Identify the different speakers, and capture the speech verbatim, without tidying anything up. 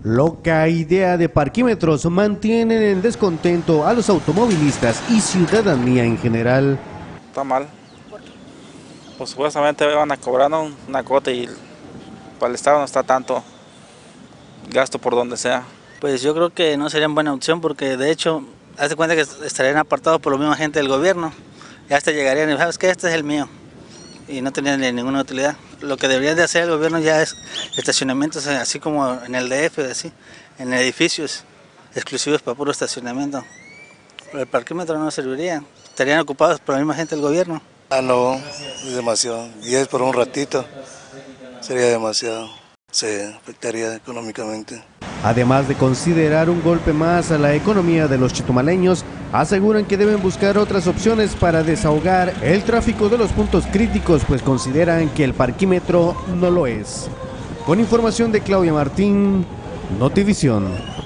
Speaker 1: Loca idea de parquímetros mantienen en descontento a los automovilistas y ciudadanía en general.
Speaker 2: Está mal. Pues supuestamente van a cobrar una cuota y para el Estado no está tanto gasto por donde sea.
Speaker 3: Pues yo creo que no sería buena opción porque de hecho, haz de cuenta que estarían apartados por la misma gente del gobierno. Ya hasta llegarían y sabes que este es el mío y no tendrían ninguna utilidad. Lo que debería de hacer el gobierno ya es estacionamientos así como en el D F, así, en edificios exclusivos para puro estacionamiento. Pero el parquímetro no serviría, estarían ocupados por la misma gente del gobierno.
Speaker 4: Ah, no, es demasiado. Y es por un ratito, sería demasiado. Se afectaría económicamente.
Speaker 1: Además de considerar un golpe más a la economía de los chetumaleños, aseguran que deben buscar otras opciones para desahogar el tráfico de los puntos críticos, pues consideran que el parquímetro no lo es. Con información de Claudia Martín, Notivisión.